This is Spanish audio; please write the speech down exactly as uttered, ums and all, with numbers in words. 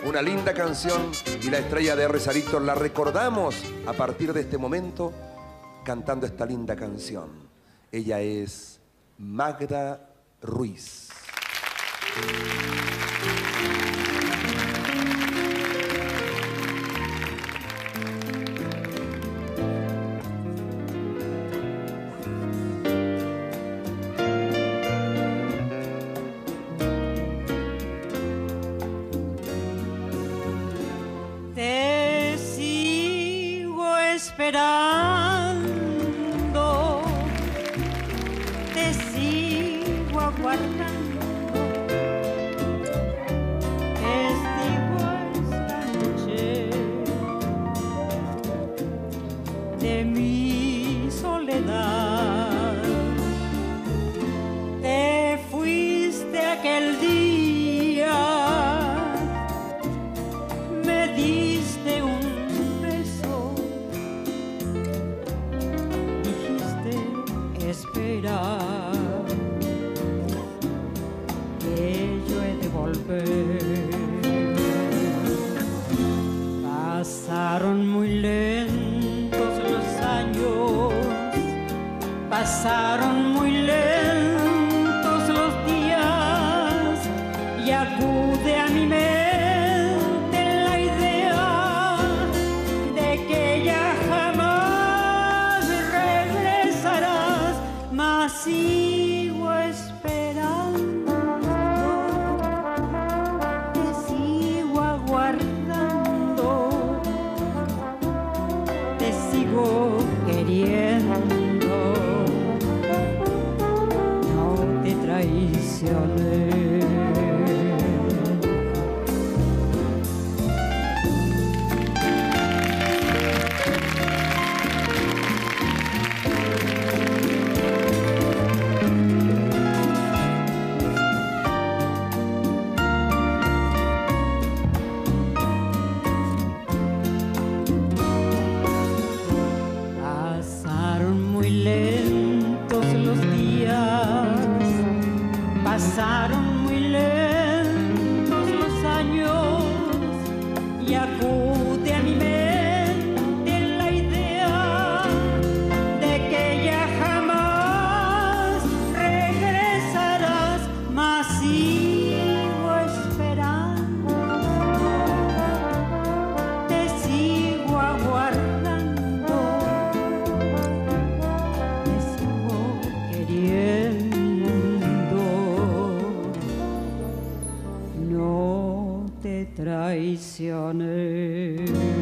Una linda canción y la estrella de R. Sarito la recordamos a partir de este momento cantando esta linda canción. Ella es Magda Ruiz. Te sigo esperando, te sigo aguardando. Testigo esta noche de mi soledad. Te fuiste aquel día, me diste un beso, dijiste espera, que yo he de volver. Pasaron muy lentos los años, pasaron muy lentos los días, y acude a mi mente sigo esperando, te sigo aguardando, te sigo queriendo, no te traicioné. Pasaron muy lentos los años, y acude a mi mente la idea de que ya jamás regresarás, mas sigo esperando, te sigo aguardando, te sigo queriendo. No te traicioné.